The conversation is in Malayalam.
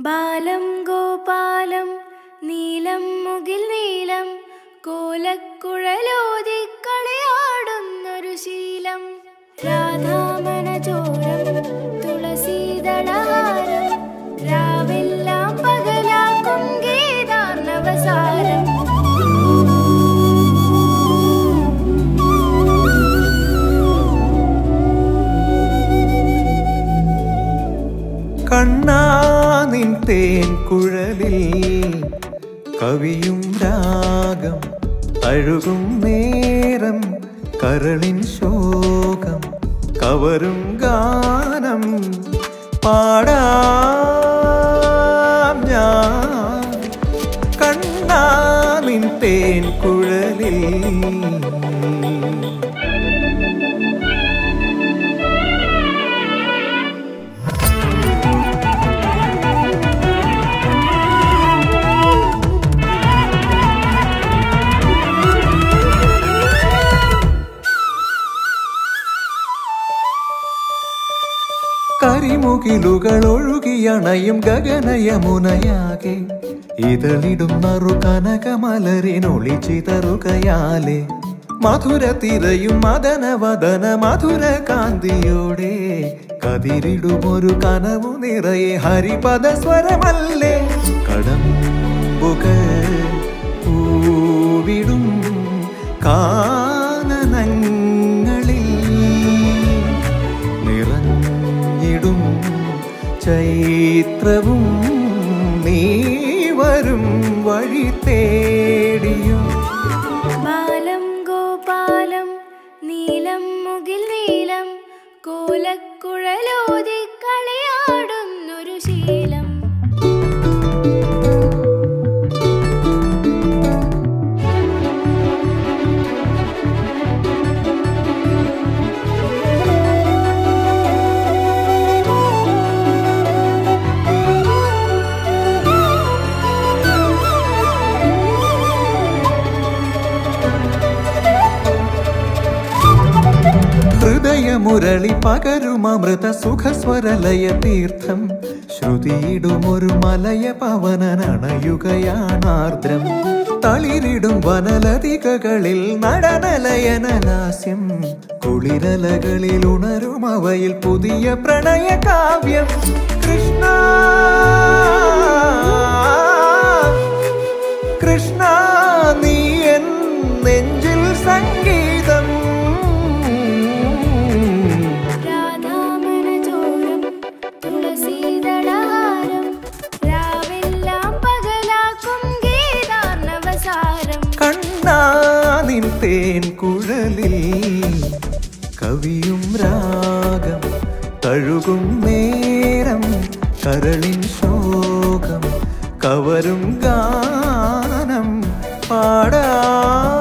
ബാലം ഗോപാലം നീലം മുകിൽ നീലം കോലക്കുഴലോതി കളിയാടുന്നൊരു ശീലം രാധാമനചോരം തുളസീദളഹാരം രാവെല്ലാം പകലാക്കും ഗീതാർണവസാരം കണ്ണാനിൻ തേൻ കുഴലിൽ കവിയും രാഗം അഴുകും നേരം കരളിൻ ശോകം കവരും ഗാനം പാടാം ഞാൻ കണ്ണാനിൻ തേൻ കുഴലിൽ കരിമുകിലുകൾ ഒഴുകിയണയും ഗഗനയമുനയാകെ ഇതളിടും നറു കനകമലരിനൊളി ചിതറുകയാലെ മധുര തിരയും മദനവദന മധുര കാന്തിയോടെ കതിരിടുമൊരു കനവു നിറയെ ഹരിപദ സ്വരമല്ലേ കടമ്പുകൾ പൂവിടും കാനനങ്ങളിൽ ചൈത്രവും നീ വരും വഴി തേടിയും ബാലം ഗോപാലം നീലം മുകിൽ നീലം കോലക്കുഴലോതി കളിയാടുന്നൊരു ശീലം ഹൃദയമുരളി പകരുമൃത സുഖസ്വരലയ തീർത്ഥം ശ്രുതിയിടുമൊരു മലയ പവനനണയുകയാണാർദ്രം തളിരിടും വനലതികകളിൽ നടനലയനലാസ്യം കുളിരലകളിൽ ഉണരും അവയിൽ പുതിയ പ്രണയ കാവ്യം കൃഷ്ണ കൃഷ്ണ നീ എൻ നെഞ്ചിൽ സംഗീതം കണ്ണാനിൻ തേൻ കുഴലിൽ കവിയും രാഗം തഴുകും നേരം കരളിൻ ശോകം കവരും ഗാനം പാടാ